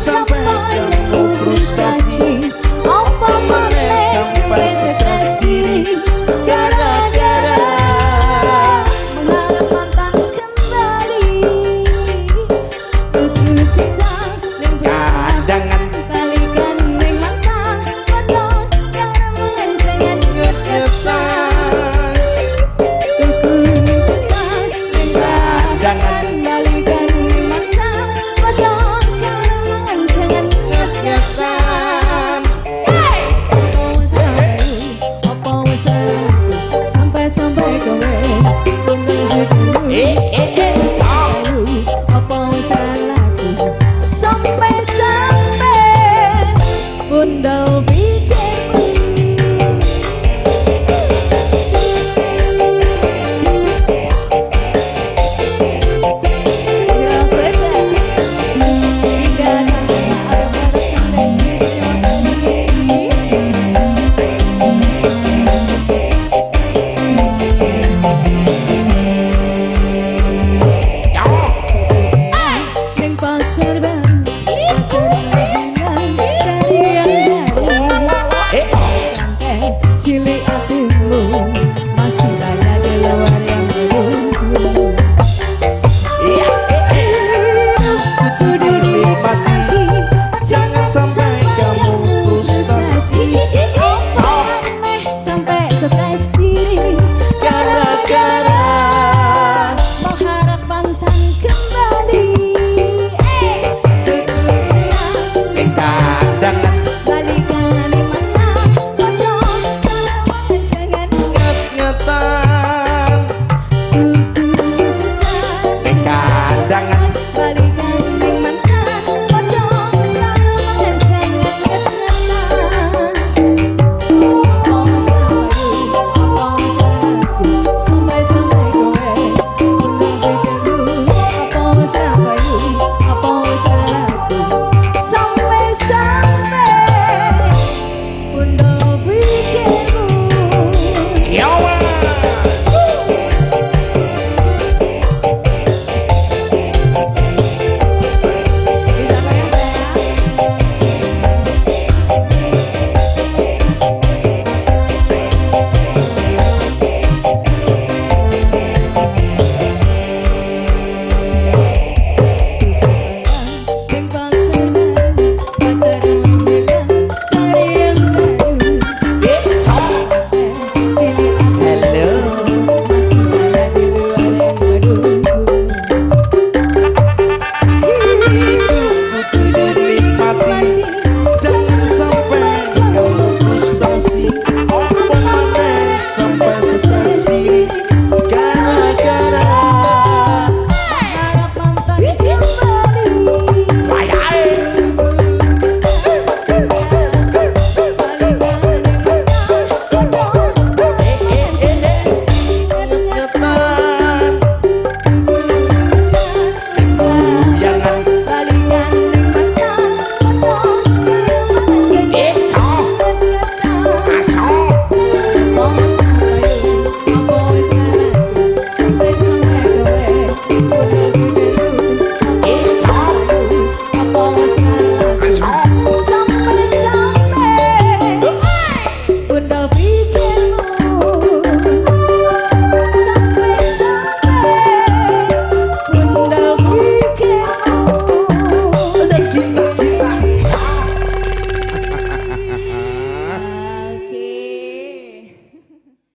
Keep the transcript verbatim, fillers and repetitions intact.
sampai kamu frustasi. Apa boleh sampai stres diri gara-gara mengharap mantan kembali. Tutu kita yang Kadangan balikan ning mantan padha karo mengencengan ngekesan. Tutu kita yang Kadangan balikan ning mantan padha karo mengencengan ngekesan. Sampai-sampai kowe Eh eh eh apa salahku sampai-sampai bundel pikirmu. Ya beda hingga ning pasar baru terhilang dari yang dari sampai cilik hatimu masih banyak di luar yang menunggu. Iya Tutu dinikmati, Jangan sampai kamu frustasi. sampai stres diri Gara-gara mengharap mantan kembali. Kadangan